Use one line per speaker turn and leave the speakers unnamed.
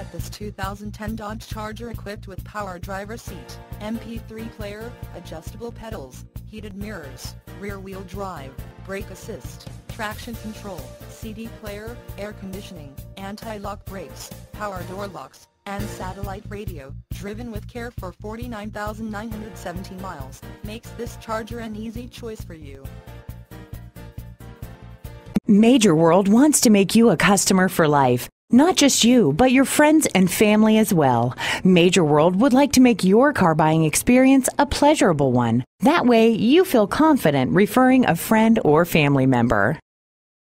Get this 2010 Dodge Charger equipped with power driver seat, MP3 player, adjustable pedals, heated mirrors, rear-wheel drive, brake assist, traction control, CD player, air conditioning, anti-lock brakes, power door locks, and satellite radio. Driven with care for 49,917 miles, makes this Charger an easy choice for you.
Major World wants to make you a customer for life. Not just you, but your friends and family as well. Major World would like to make your car buying experience a pleasurable one. That way, you feel confident referring a friend or family member.